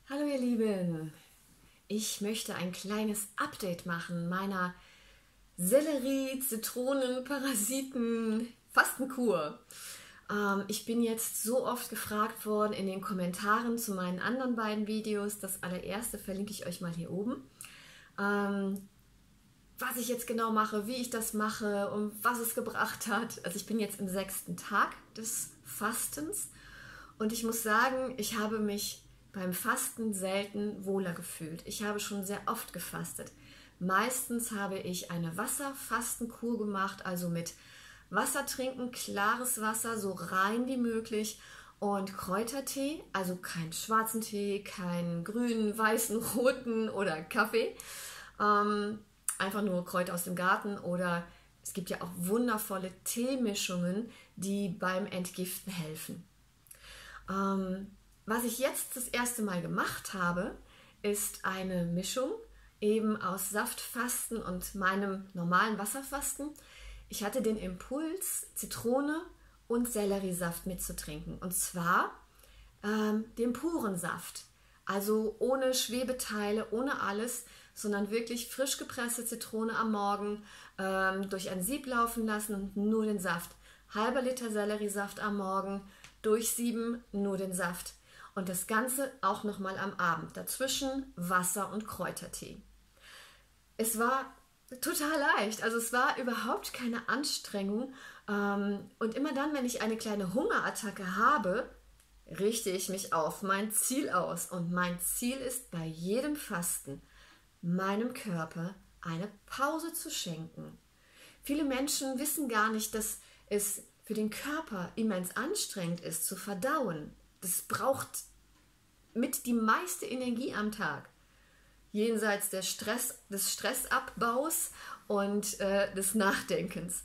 Hallo ihr Lieben, ich möchte ein kleines Update machen meiner Sellerie-Zitronen-Parasiten-Fastenkur. Ich bin jetzt so oft gefragt worden in den Kommentaren zu meinen anderen beiden Videos. Das allererste verlinke ich euch mal hier oben. Was ich jetzt genau mache, wie ich das mache und was es gebracht hat. Also ich bin jetzt im 6. Tag des Fastens und ich muss sagen, ich habe mich beim Fasten selten wohler gefühlt. Ich habe schon sehr oft gefastet. Meistens habe ich eine Wasserfastenkur gemacht, also mit Wasser trinken, klares Wasser, so rein wie möglich und Kräutertee, also keinen schwarzen Tee, keinen grünen, weißen, roten oder Kaffee. Einfach nur Kräuter aus dem Garten oder es gibt ja auch wundervolle Teemischungen, die beim Entgiften helfen. Was ich jetzt das erste Mal gemacht habe, ist eine Mischung eben aus Saftfasten und meinem normalen Wasserfasten. Ich hatte den Impuls, Zitrone und Selleriesaft mitzutrinken. Und zwar den puren Saft. Also ohne Schwebeteile, ohne alles, sondern wirklich frisch gepresste Zitrone am Morgen durch ein Sieb laufen lassen und nur den Saft. Halber Liter Selleriesaft am Morgen, durchsieben, nur den Saft. Und das Ganze auch nochmal am Abend. Dazwischen Wasser und Kräutertee. Es war total leicht. Also es war überhaupt keine Anstrengung. Und immer dann, wenn ich eine kleine Hungerattacke habe, richte ich mich auf mein Ziel aus. Und mein Ziel ist bei jedem Fasten, meinem Körper eine Pause zu schenken. Viele Menschen wissen gar nicht, dass es für den Körper immens anstrengend ist, zu verdauen. Das braucht mit die meiste Energie am Tag. Jenseits des Stressabbaus und des Nachdenkens.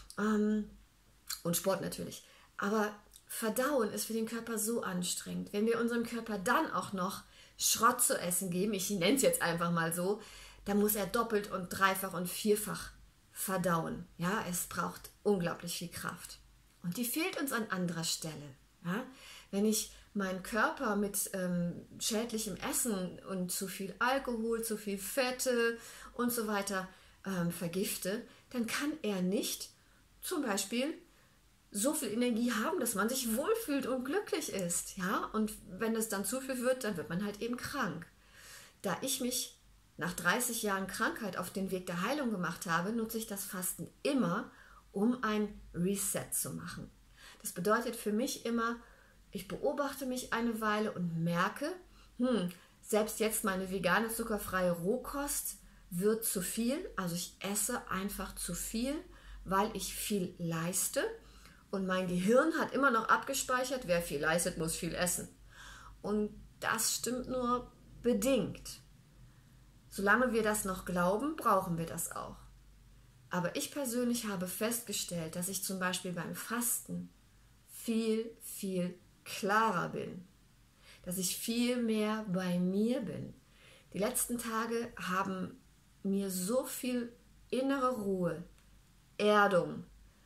Und Sport natürlich. Aber Verdauen ist für den Körper so anstrengend. Wenn wir unserem Körper dann auch noch Schrott zu essen geben, ich nenne es jetzt einfach mal so, dann muss er doppelt und dreifach und vierfach verdauen. Ja, es braucht unglaublich viel Kraft. Und die fehlt uns an anderer Stelle. Ja? Wenn ich meinen Körper mit schädlichem Essen und zu viel Alkohol, zu viel Fette und so weiter vergifte, dann kann er nicht zum Beispiel so viel Energie haben, dass man sich wohlfühlt und glücklich ist. Ja? Und wenn es dann zu viel wird, dann wird man halt eben krank. Da ich mich nach 30 Jahren Krankheit auf den Weg der Heilung gemacht habe, nutze ich das Fasten immer, um ein Reset zu machen. Das bedeutet für mich immer, ich beobachte mich eine Weile und merke, selbst jetzt meine vegane, zuckerfreie Rohkost wird zu viel. Also ich esse einfach zu viel, weil ich viel leiste. Und mein Gehirn hat immer noch abgespeichert, wer viel leistet, muss viel essen. Und das stimmt nur bedingt. Solange wir das noch glauben, brauchen wir das auch. Aber ich persönlich habe festgestellt, dass ich zum Beispiel beim Fasten viel, viel klarer bin. Dass ich viel mehr bei mir bin. Die letzten Tage haben mir so viel innere Ruhe, Erdung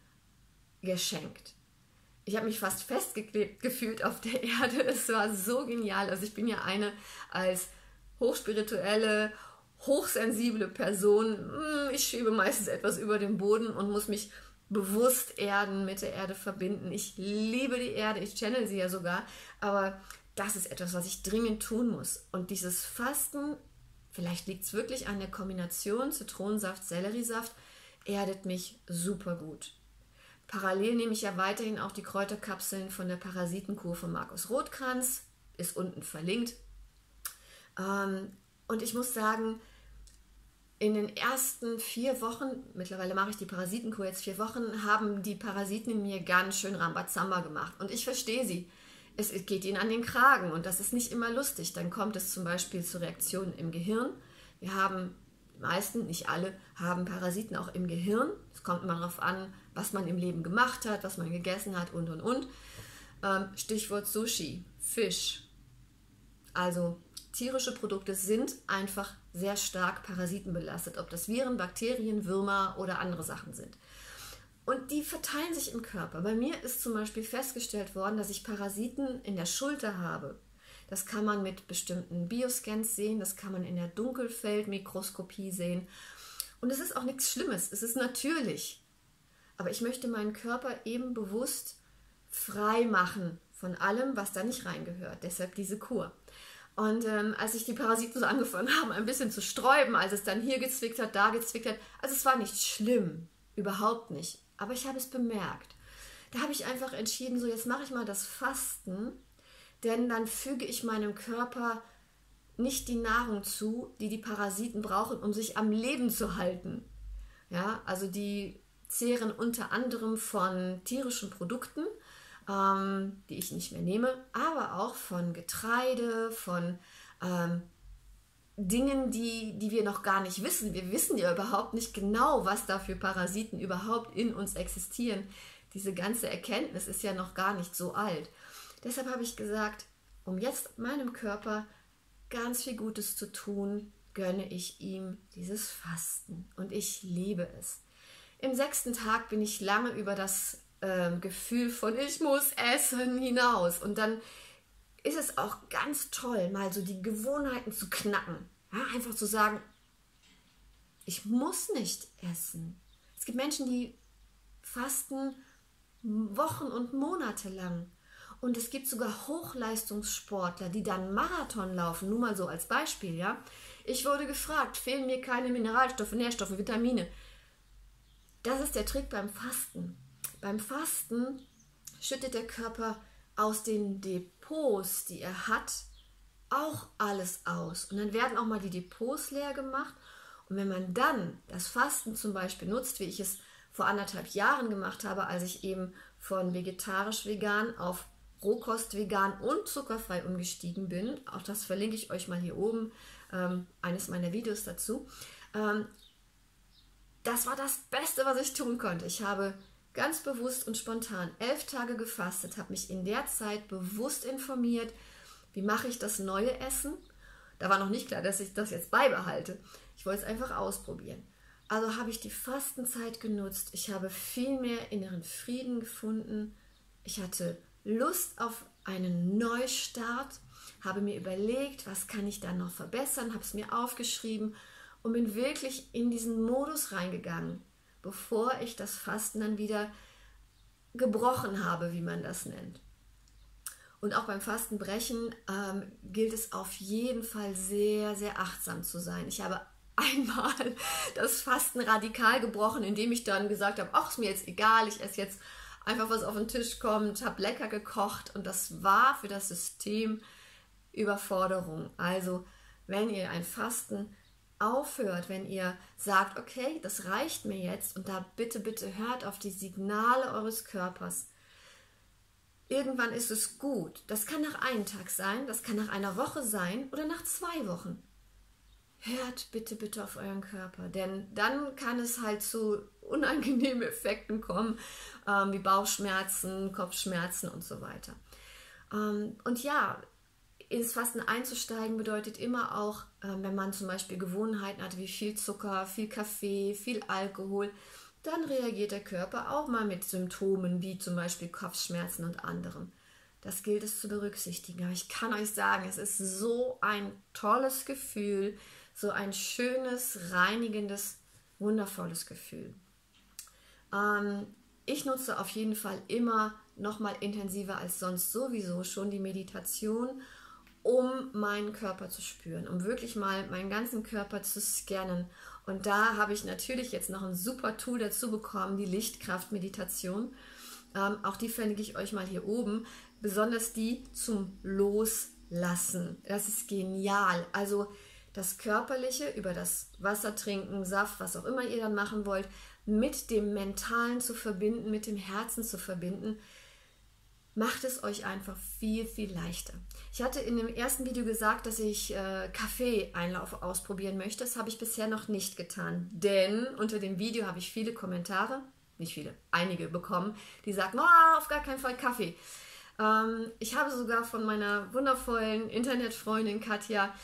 geschenkt. Ich habe mich fast festgeklebt gefühlt auf der Erde. Es war so genial. Also ich bin ja eine als hochspirituelle, hochsensible Person. Ich schwebe meistens etwas über dem Boden und muss mich bewusst erden, mit der Erde verbinden. Ich liebe die Erde, ich channel sie ja sogar, aber das ist etwas, was ich dringend tun muss. Und dieses Fasten, vielleicht liegt es wirklich an der Kombination Zitronensaft, Selleriesaft, erdet mich super gut. Parallel nehme ich ja weiterhin auch die Kräuterkapseln von der Parasitenkur von Markus Rothkranz, ist unten verlinkt. Und ich muss sagen, in den ersten 4 Wochen, mittlerweile mache ich die Parasitenkur jetzt 4 Wochen, haben die Parasiten in mir ganz schön Rambazamba gemacht. Und ich verstehe sie. Es geht ihnen an den Kragen und das ist nicht immer lustig. Dann kommt es zum Beispiel zu Reaktionen im Gehirn. Wir haben, die meisten, nicht alle, haben Parasiten auch im Gehirn. Es kommt immer darauf an, was man im Leben gemacht hat, was man gegessen hat und. Stichwort Sushi, Fisch. Also tierische Produkte sind einfach sehr stark parasitenbelastet, ob das Viren, Bakterien, Würmer oder andere Sachen sind. Und die verteilen sich im Körper. Bei mir ist zum Beispiel festgestellt worden, dass ich Parasiten in der Schulter habe. Das kann man mit bestimmten Bioscans sehen, das kann man in der Dunkelfeldmikroskopie sehen. Und es ist auch nichts Schlimmes, es ist natürlich. Aber ich möchte meinen Körper eben bewusst frei machen von allem, was da nicht reingehört. Deshalb diese Kur. Und als sich die Parasiten so angefangen haben, ein bisschen zu sträuben, als es dann hier gezwickt hat, da gezwickt hat, also es war nicht schlimm, überhaupt nicht. Aber ich habe es bemerkt. Da habe ich einfach entschieden, so jetzt mache ich mal das Fasten, denn dann füge ich meinem Körper nicht die Nahrung zu, die die Parasiten brauchen, um sich am Leben zu halten. Ja, also die zehren unter anderem von tierischen Produkten, die ich nicht mehr nehme, aber auch von Getreide, von Dingen, die wir noch gar nicht wissen. Wir wissen ja überhaupt nicht genau, was da für Parasiten überhaupt in uns existieren. Diese ganze Erkenntnis ist ja noch gar nicht so alt. Deshalb habe ich gesagt, um jetzt meinem Körper ganz viel Gutes zu tun, gönne ich ihm dieses Fasten. Und ich liebe es. Im 6. Tag bin ich lange über das Gefühl von ich muss essen hinaus. Und dann ist es auch ganz toll, mal so die Gewohnheiten zu knacken. Ja, einfach zu sagen, ich muss nicht essen. Es gibt Menschen, die fasten Wochen und Monate lang. Und es gibt sogar Hochleistungssportler, die dann Marathon laufen. Nur mal so als Beispiel, ja. Ich wurde gefragt, fehlen mir keine Mineralstoffe, Nährstoffe, Vitamine. Das ist der Trick beim Fasten. Beim Fasten schüttet der Körper aus den Depots, die er hat, auch alles aus. Und dann werden auch mal die Depots leer gemacht. Und wenn man dann das Fasten zum Beispiel nutzt, wie ich es vor 1,5 Jahren gemacht habe, als ich eben von vegetarisch-vegan auf Rohkost-vegan und zuckerfrei umgestiegen bin, auch das verlinke ich euch mal hier oben, eines meiner Videos dazu. Das war das Beste, was ich tun konnte. Ich habe ganz bewusst und spontan 11 Tage gefastet, habe mich in der Zeit bewusst informiert, wie mache ich das neue Essen. Da war noch nicht klar, dass ich das jetzt beibehalte. Ich wollte es einfach ausprobieren. Also habe ich die Fastenzeit genutzt. Ich habe viel mehr inneren Frieden gefunden. Ich hatte Lust auf einen Neustart, habe mir überlegt, was kann ich da noch verbessern, habe es mir aufgeschrieben und bin wirklich in diesen Modus reingegangen, bevor ich das Fasten dann wieder gebrochen habe, wie man das nennt. Und auch beim Fastenbrechen gilt es auf jeden Fall sehr, sehr achtsam zu sein. Ich habe einmal das Fasten radikal gebrochen, indem ich dann gesagt habe, ach, ist mir jetzt egal, ich esse jetzt einfach, was auf den Tisch kommt, habe lecker gekocht und das war für das System Überforderung. Also wenn ihr ein Fasten aufhört, wenn ihr sagt, okay, das reicht mir jetzt und da bitte, bitte hört auf die Signale eures Körpers. Irgendwann ist es gut. Das kann nach einem Tag sein, das kann nach einer Woche sein oder nach 2 Wochen. Hört bitte, bitte auf euren Körper, denn dann kann es halt zu unangenehmen Effekten kommen, wie Bauchschmerzen, Kopfschmerzen und so weiter. Und ja, ins Fasten einzusteigen bedeutet immer auch, wenn man zum Beispiel Gewohnheiten hat wie viel Zucker, viel Kaffee, viel Alkohol, dann reagiert der Körper auch mal mit Symptomen wie zum Beispiel Kopfschmerzen und anderem. Das gilt es zu berücksichtigen. Aber ich kann euch sagen, es ist so ein tolles Gefühl, so ein schönes, reinigendes, wundervolles Gefühl. Ich nutze auf jeden Fall immer noch mal intensiver als sonst sowieso schon die Meditation, um meinen Körper zu spüren, um wirklich mal meinen ganzen Körper zu scannen. Und da habe ich natürlich jetzt noch ein super Tool dazu bekommen, die Lichtkraft-Meditation. Auch die verlinke ich euch mal hier oben. Besonders die zum Loslassen. Das ist genial. Also das Körperliche über das Wasser trinken, Saft, was auch immer ihr dann machen wollt, mit dem Mentalen zu verbinden, mit dem Herzen zu verbinden, macht es euch einfach viel, viel leichter. Ich hatte in dem ersten Video gesagt, dass ich Kaffee-Einlauf ausprobieren möchte. Das habe ich bisher noch nicht getan, denn unter dem Video habe ich viele Kommentare, nicht viele, einige bekommen, die sagen, oh, auf gar keinen Fall Kaffee. Ich habe sogar von meiner wundervollen Internetfreundin Katja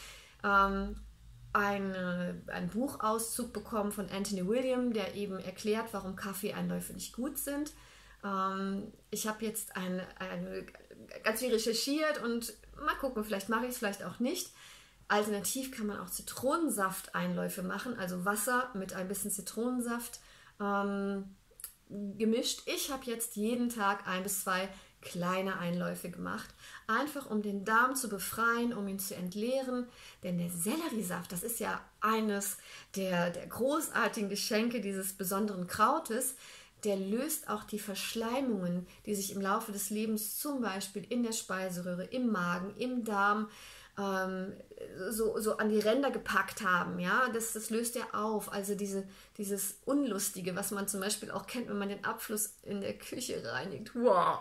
einen Buchauszug bekommen von Anthony William, der eben erklärt, warum Kaffee-Einläufe nicht gut sind. Ich habe jetzt ganz viel recherchiert und mal gucken, vielleicht mache ich es, vielleicht auch nicht. Alternativ kann man auch Zitronensafteinläufe machen, also Wasser mit ein bisschen Zitronensaft gemischt. Ich habe jetzt jeden Tag 1 bis 2 kleine Einläufe gemacht, einfach um den Darm zu befreien, um ihn zu entleeren, denn der Selleriesaft, das ist ja eines der großartigen Geschenke dieses besonderen Krautes, der löst auch die Verschleimungen, die sich im Laufe des Lebens zum Beispiel in der Speiseröhre, im Magen, im Darm so an die Ränder gepackt haben. Ja? Das löst er auf. Also dieses Unlustige, was man zum Beispiel auch kennt, wenn man den Abfluss in der Küche reinigt. Wow!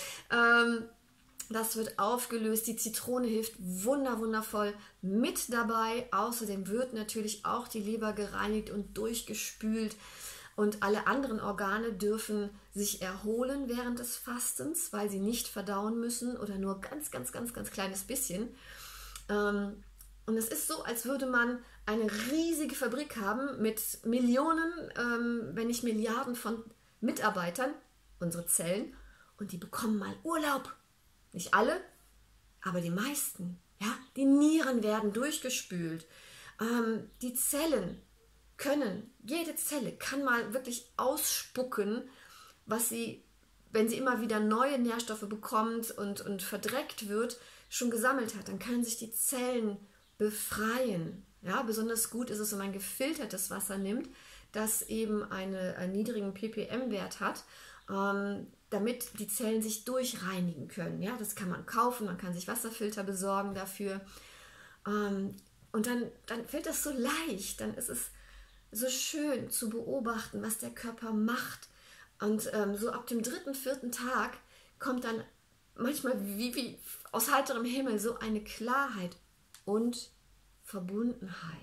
Das wird aufgelöst. Die Zitrone hilft wundervoll mit dabei. Außerdem wird natürlich auch die Leber gereinigt und durchgespült. Und alle anderen Organe dürfen sich erholen während des Fastens, weil sie nicht verdauen müssen oder nur ganz kleines bisschen. Und es ist so, als würde man eine riesige Fabrik haben mit Millionen, wenn nicht Milliarden von Mitarbeitern, unsere Zellen, und die bekommen mal Urlaub. Nicht alle, aber die meisten. Ja? Die Nieren werden durchgespült. Die Zellen jede Zelle kann mal wirklich ausspucken, was sie, wenn sie immer wieder neue Nährstoffe bekommt und verdreckt wird, schon gesammelt hat. Dann können sich die Zellen befreien. Ja, besonders gut ist es, wenn man gefiltertes Wasser nimmt, das eben einen niedrigen ppm-Wert hat, damit die Zellen sich durchreinigen können. Ja, das kann man kaufen, man kann sich Wasserfilter besorgen dafür. Und dann fällt das so leicht, dann ist es so schön zu beobachten, was der Körper macht. Und so ab dem 3., 4. Tag kommt dann manchmal wie aus heiterem Himmel so eine Klarheit und Verbundenheit.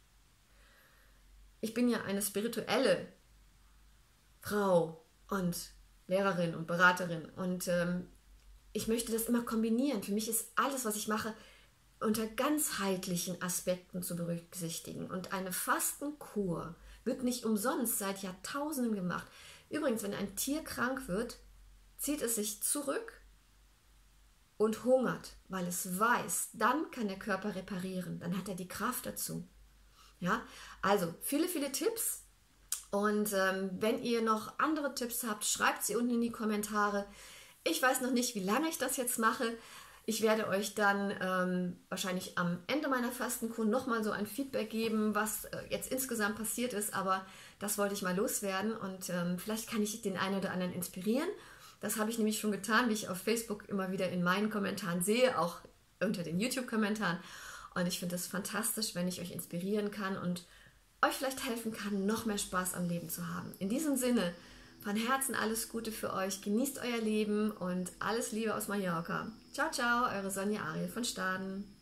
Ich bin ja eine spirituelle Frau und Lehrerin und Beraterin und ich möchte das immer kombinieren. Für mich ist alles, was ich mache, unter ganzheitlichen Aspekten zu berücksichtigen. Und eine Fastenkur wird nicht umsonst seit Jahrtausenden gemacht. Übrigens, wenn ein Tier krank wird, zieht es sich zurück und hungert, weil es weiß, dann kann der Körper reparieren, dann hat er die Kraft dazu. Ja, also viele Tipps und wenn ihr noch andere Tipps habt, schreibt sie unten in die Kommentare. Ich weiß noch nicht, wie lange ich das jetzt mache. Ich werde euch dann wahrscheinlich am Ende meiner Fastenkur nochmal so ein Feedback geben, was jetzt insgesamt passiert ist, aber das wollte ich mal loswerden und vielleicht kann ich den einen oder anderen inspirieren. Das habe ich nämlich schon getan, wie ich auf Facebook immer wieder in meinen Kommentaren sehe, auch unter den YouTube-Kommentaren. Und ich finde es fantastisch, wenn ich euch inspirieren kann und euch vielleicht helfen kann, noch mehr Spaß am Leben zu haben. In diesem Sinne, von Herzen alles Gute für euch, genießt euer Leben und alles Liebe aus Mallorca. Ciao, ciao, eure Sonja Ariel von Staden.